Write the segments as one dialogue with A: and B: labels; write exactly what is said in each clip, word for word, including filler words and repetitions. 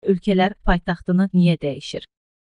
A: ölkələr paytaxtını niyə dəyişir?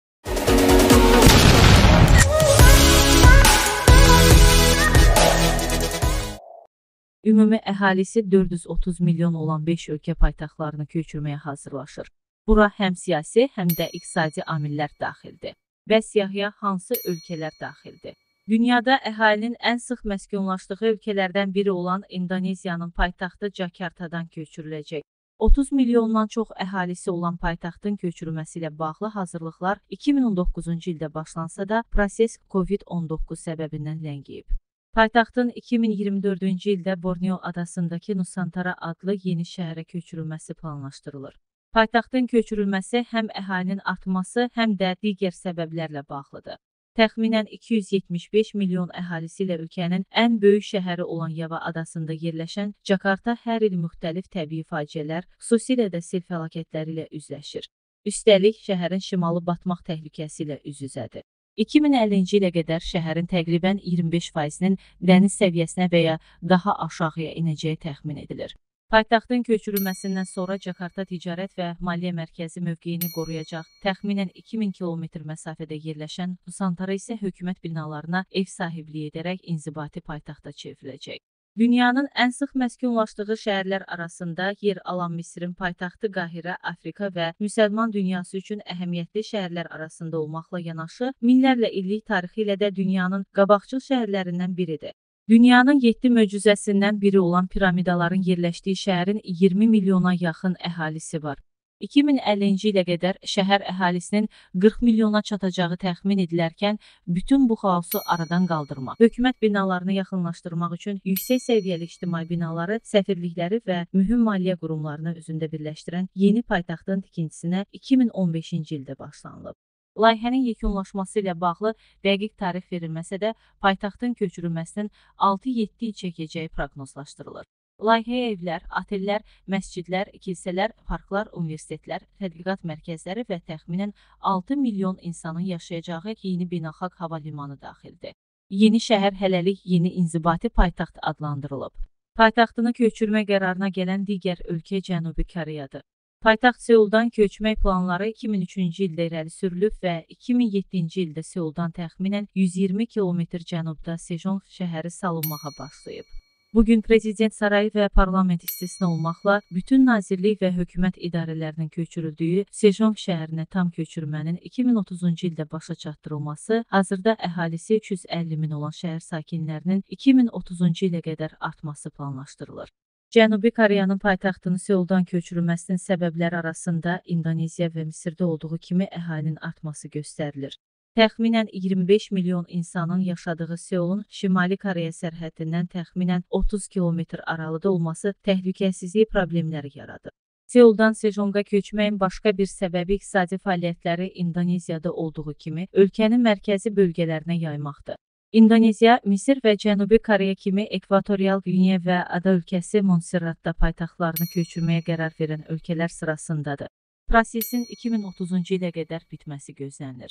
A: Ümumi əhalisi dörd yüz otuz milyon olan beş ölkə paytaxtlarını köçürməyə hazırlaşır. Bura həm siyasi, həm də iqtisadi amillər daxildir. Və siyahıya hansı ölkələr daxildir? Dünyada əhalinin ən sıx məskunlaşdığı ölkələrdən biri olan İndoneziyanın paytaxtı Cakartadan köçürüləcək. otuz milyondan çox əhalisi olan paytaxtın köçürülməsi ilə bağlı hazırlıqlar iki min on doqquzuncu ildə başlansa da, proses Covid on doqquz səbəbindən ləngiyib. Paytaxtın iki min iyirmi dördüncü ildə Borneo adasındakı Nusantara adlı yeni şəhərə köçürülməsi planlaşdırılır. Paytaxtın köçürülməsi həm əhalinin artması, həm də digər səbəblərlə bağlıdır. Təxminən iki yüz yetmiş beş milyon əhalisi ilə ölkənin ən böyük şəhəri olan Yava adasında yerləşən Cakarta hər il müxtəlif təbii faciələr, xüsusilə də sel fəlakətləri ilə üzləşir. Üstəlik, şəhərin şimalı batmaq təhlükəsi ilə üz-üzədir. iki min əllinci ilə qədər şəhərin təqribən iyirmi beş faizinin dəniz səviyyəsinə və ya daha aşağıya inəcəyi təxmin edilir. Paytaxtın köçürülməsindən sonra Cakarta ticarət və maliyyə mərkəzi mövqeyini qoruyacaq. Təxminən iki min kilometr məsafədə yerləşən Nusantara isə hökumət binalarına ev sahibliyi edərək inzibati paytaxta çevriləcək. Dünyanın ən sıx məskunlaşdığı şəhərlər arasında yer alan Misirin paytaxtı Qahirə, Afrika və müsəlman dünyası üçün əhəmiyyətli şəhərlər arasında olmaqla yanaşı, minlərlə illik tarixi ilə də dünyanın qabaqcıl şəhərlərindən biridir. Dünyanın yeddi möcüzəsindən biri olan piramidaların yerləşdiyi şəhərin iyirmi milyona yaxın əhalisi var. iki min əllinci ilə qədər şəhər əhalisinin qırx milyona çatacağı təxmin edilərkən, bütün bu xaosu aradan qaldırmaq, hökumət binalarını yaxınlaşdırmaq üçün yüksək səviyyəli ictimai binaları, səfirlikləri və mühüm maliyyə qurumlarını özündə birləşdirən yeni paytaxtın tikintisinə iki min on beşinci ildə başlanılıb. Layihənin yekunlaşması ilə bağlı dəqiq tarix verilməsə də, paytaxtın köçürülməsinin altı yeddi il çəkəcəyi proqnozlaşdırılır. Layihəyə evlər, otellər, məscidlər, kilsələr, parklar, universitetlər, tədqiqat mərkəzləri və təxminən altı milyon insanın yaşayacağı yeni beynəlxalq hava limanı daxildir. Yeni şəhər hələlik yeni inzibati paytaxt adlandırılıb. Paytaxtını köçürmə qərarına gələn digər ölkə Cənubi Koreyadır. Paytaxt Seuldan köçmək planları iki min üçüncü ildə irəli sürülüb və iki min yeddinci ildə Seuldan təxminən yüz iyirmi kilometr cənubda Sejong şəhəri salınmağa başlayıb. Bugün Prezident Sarayı və parlament istisna olmaqla bütün nazirlik və hökumət idarələrinin köçürüldüyü Sejong şəhərinə tam köçürmənin iki min otuzuncu ildə başa çatdırılması, hazırda əhalisi üç yüz əlli min olan şəhər sakinlərinin iki min otuzuncu ilə qədər artması planlaşdırılır. Cənubi Koreyanın paytaxtını Seuldan köçürülməsinin səbəbləri arasında İndoneziya və Misirdə olduğu kimi əhalinin artması göstərilir. Təxminən iyirmi beş milyon insanın yaşadığı Seulun Şimali Koreya sərhəddindən təxminən otuz kilometr aralıda olması təhlükəsizlik problemləri yaradır. Seuldan Sejonga köçməyin başqa bir səbəbi iqtisadi fəaliyyətləri İndoneziyada olduğu kimi ölkənin mərkəzi bölgələrinə yaymaqdır. İndoneziya, Misir və Cənubi Koreya kimi Ekvatorial Qvineya və ada ölkəsi Montserratda paytaxtlarını köçürməyə qərar verən ölkələr sırasındadır. Prosesin iki min otuzuncu ilə qədər bitməsi gözlənilir.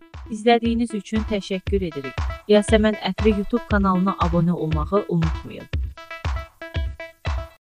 A: İzlədiyiniz üçün təşəkkür edirik. Yasəmən Ətri YouTube kanalına abunə olmağı unutmayın.